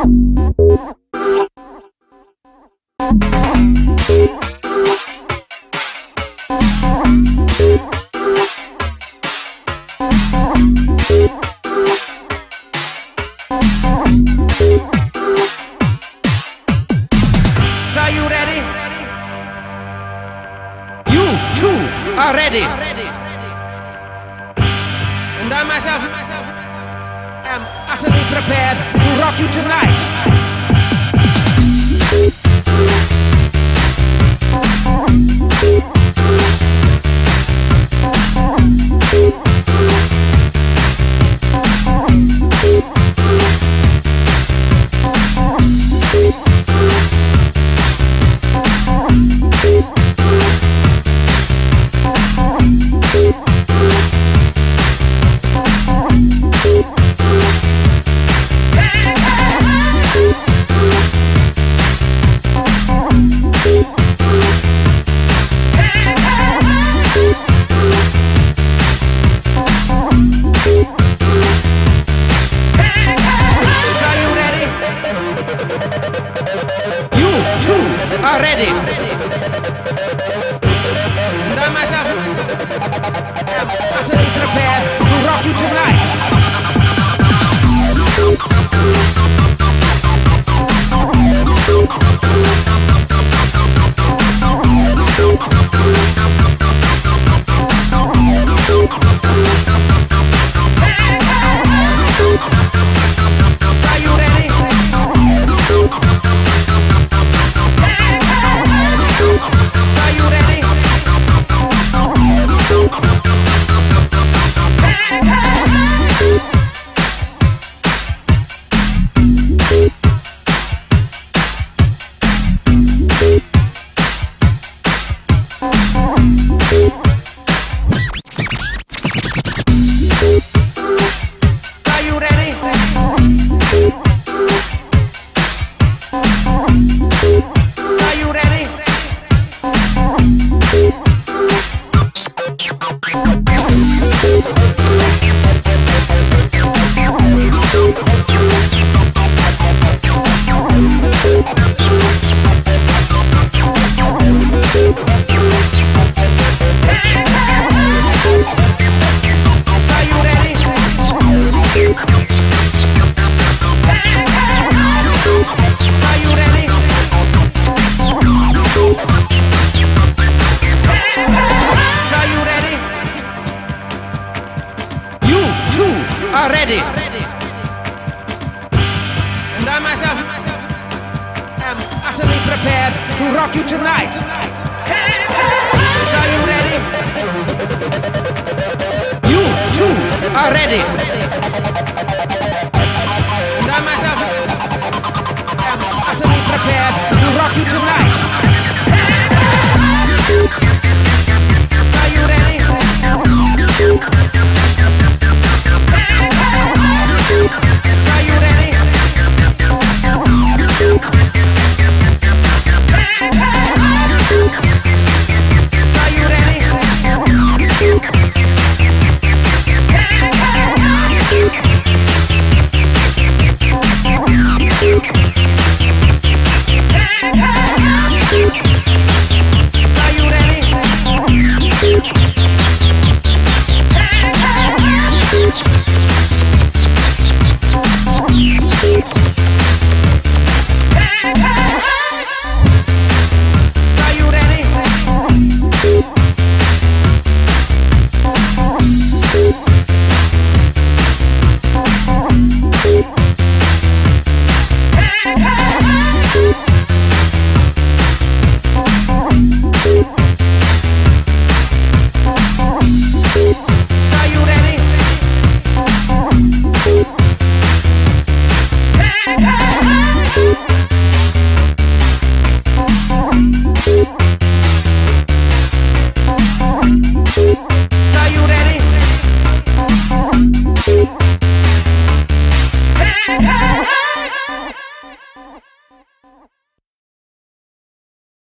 Are you ready? You too are ready. And I myself am utterly prepared to rock you tonight. Are ready. And I myself am utterly prepared to rock you tonight. Are you ready? Are you ready? Are ready. And I myself am utterly prepared to rock you tonight. Are you ready? You too are ready.